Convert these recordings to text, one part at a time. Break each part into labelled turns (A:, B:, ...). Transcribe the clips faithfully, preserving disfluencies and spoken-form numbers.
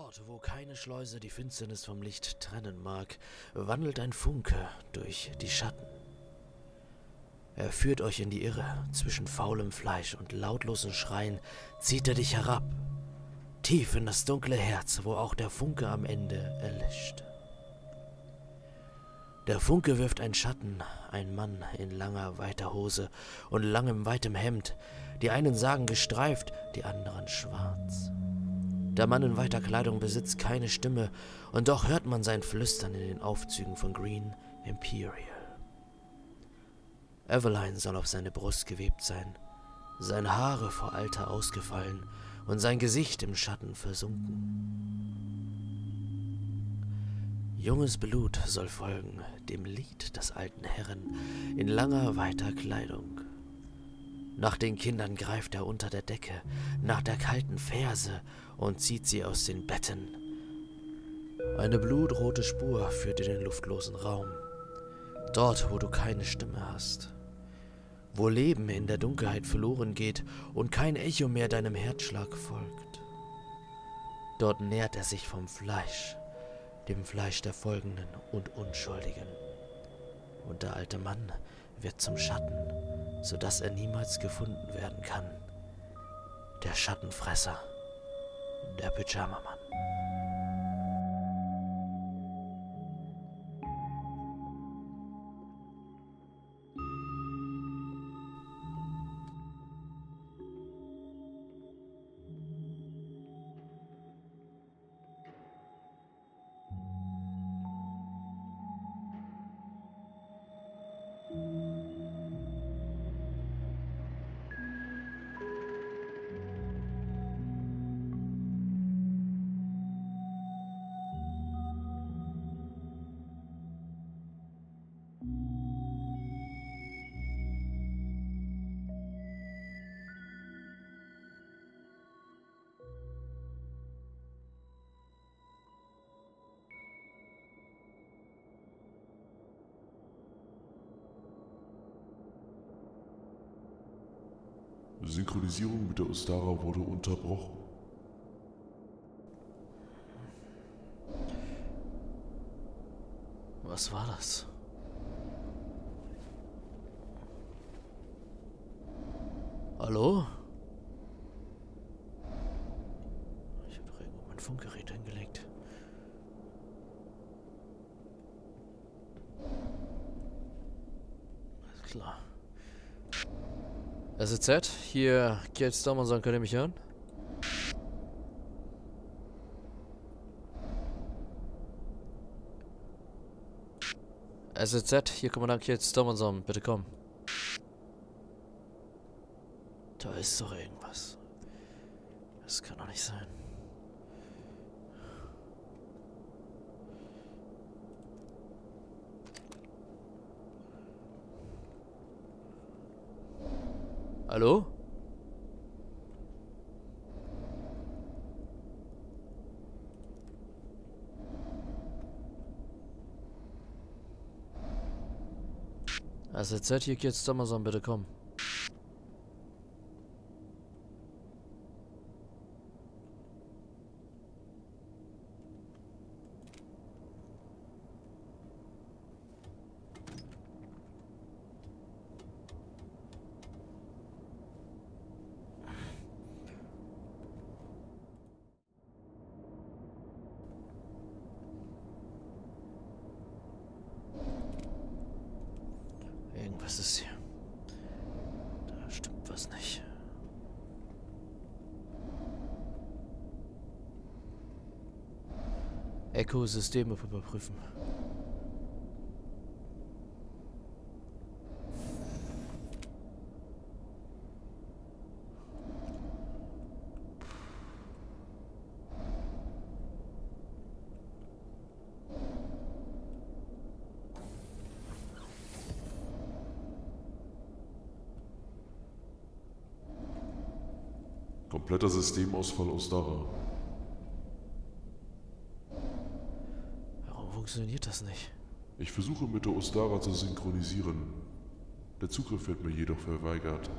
A: Dort, wo keine Schleuse die Finsternis vom Licht trennen mag, wandelt ein Funke durch die Schatten. Er führt euch in die Irre, zwischen faulem Fleisch und lautlosen Schreien zieht er dich herab, tief in das dunkle Herz, wo auch der Funke am Ende erlischt. Der Funke wirft ein Schatten, ein Mann in langer, weiter Hose und langem, weitem Hemd, die einen sagen gestreift, die anderen schwarz. Der Mann in weiter Kleidung besitzt keine Stimme, und doch hört man sein Flüstern in den Aufzügen von Green Imperial. Eveline soll auf seine Brust gewebt sein, seine Haare vor Alter ausgefallen und sein Gesicht im Schatten versunken. Junges Blut soll folgen, dem Lied des alten Herren in langer, weiter Kleidung. Nach den Kindern greift er unter der Decke, nach der kalten Ferse und zieht sie aus den Betten. Eine blutrote Spur führt in den luftlosen Raum. Dort, wo du keine Stimme hast. Wo Leben in der Dunkelheit verloren geht und kein Echo mehr deinem Herzschlag folgt. Dort nährt er sich vom Fleisch, dem Fleisch der Folgenden und Unschuldigen. Und der alte Mann wird zum Schatten, sodass er niemals gefunden werden kann. Der Schattenfresser, der Pyjama-Mann.
B: Synchronisierung mit der Ostara wurde unterbrochen.
A: Was war das? Hallo? Ich habe doch irgendwo mein Funkgerät hingelegt. Alles klar. S E Z, hier Kate Stormanson, könnt ihr mich hören? S E Z, hier Kommandant Kate Stormanson, bitte komm. Da ist doch irgendwas. Das kann doch nicht sein. Hallo? S E Z, hier geht's Amazon, bitte komm. Irgendwas ist hier. Da stimmt was nicht. Echo-Systeme überprüfen.
B: Kompletter Systemausfall Ostara.
A: Warum funktioniert das nicht?
B: Ich versuche mit der Ostara zu synchronisieren. Der Zugriff wird mir jedoch verweigert.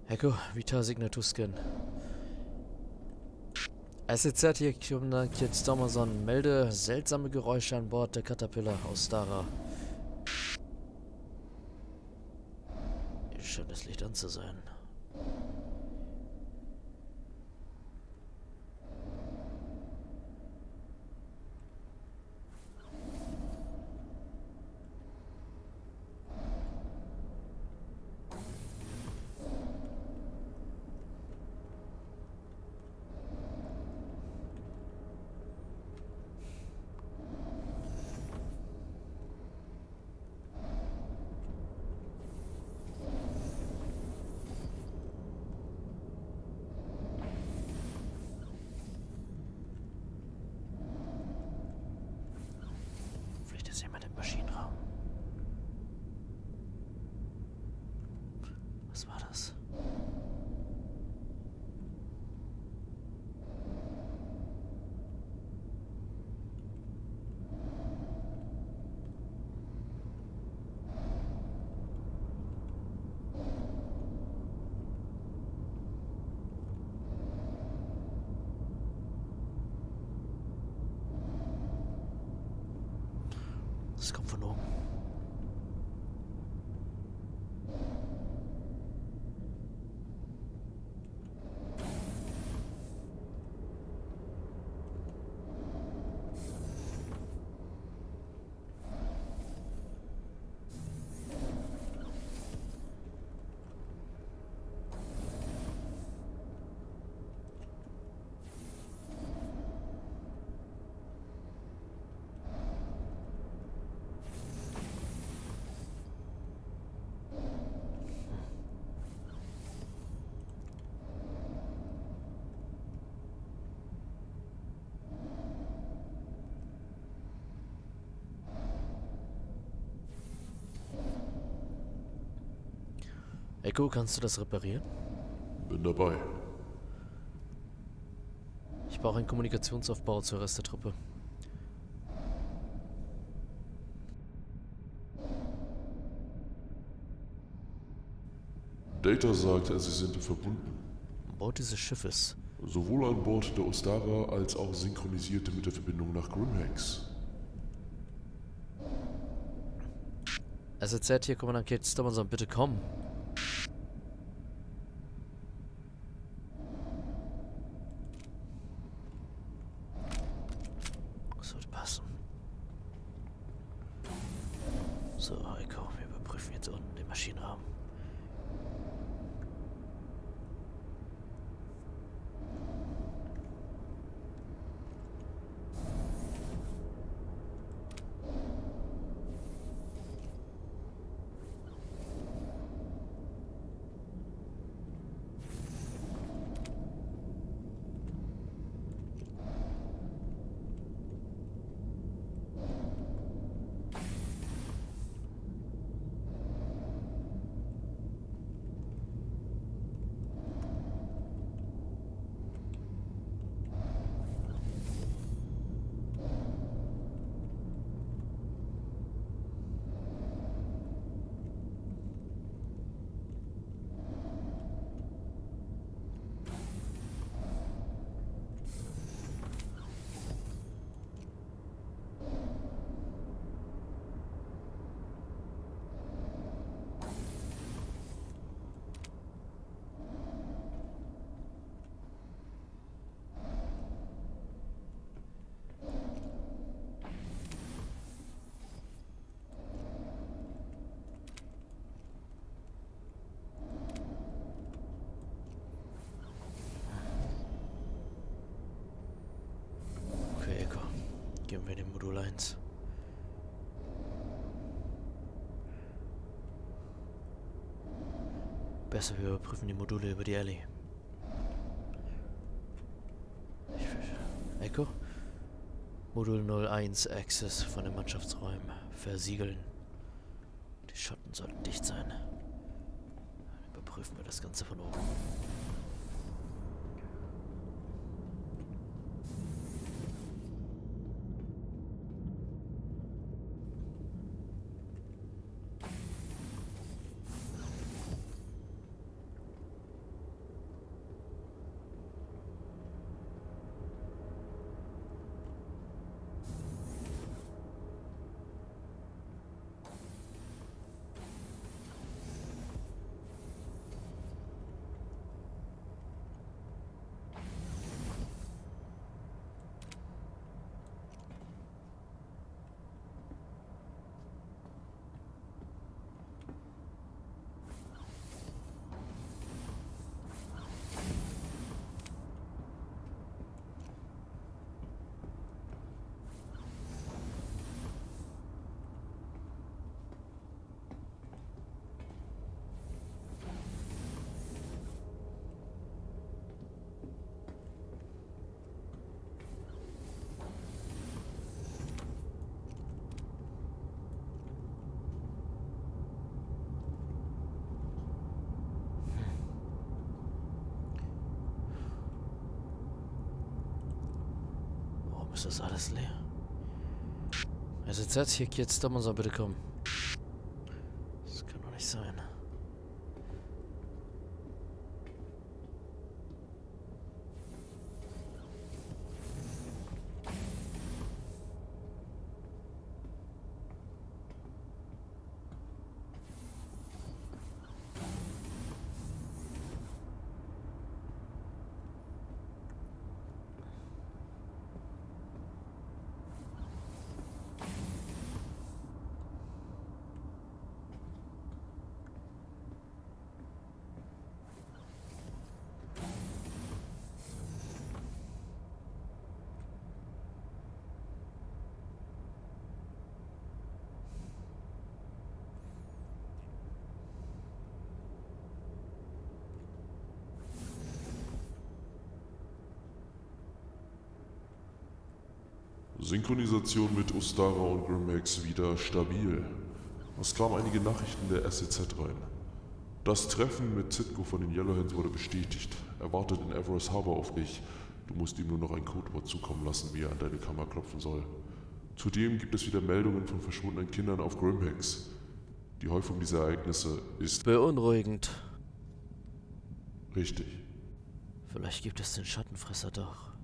A: Echo, Vital Signatus Scan. S E Z hier, Kommandant Stormerson. Melde seltsame Geräusche an Bord der Caterpillar aus Stara. Scheint das Licht an zu sein. Ist jemand im Maschinenraum? Was war das? Das kommt von oben. Echo, kannst du das reparieren?
B: Bin dabei.
A: Ich brauche einen Kommunikationsaufbau zur Rest der Truppe.
B: Data sagt, sie sind verbunden.
A: An Bord dieses Schiffes.
B: Sowohl an Bord der Ostara als auch synchronisierte mit der Verbindung nach Grimhex.
A: S E Z hier, Kommandant Kate Stormerson, bitte komm. Sollte passen. So, Echo, wir überprüfen jetzt unten den Maschinenraum. Gehen wir in den Modul eins. Besser, wir überprüfen die Module über die Alley. Ich, Echo? Modul null eins Access von den Mannschaftsräumen. Versiegeln. Die Schotten sollten dicht sein. Dann überprüfen wir das Ganze von oben. Ist das alles leer? Also jetzt hier geht's, da muss er bitte kommen. Das kann doch nicht sein.
B: Synchronisation mit Ostara und Grimhex wieder stabil. Es kamen einige Nachrichten der S E Z rein. Das Treffen mit Zitko von den Yellowhands wurde bestätigt. Er wartet in Everest Harbor auf dich. Du musst ihm nur noch ein Codewort zukommen lassen, wie er an deine Kammer klopfen soll. Zudem gibt es wieder Meldungen von verschwundenen Kindern auf Grimhex. Die Häufung dieser Ereignisse ist
A: beunruhigend.
B: Richtig.
A: Vielleicht gibt es den Schattenfresser doch.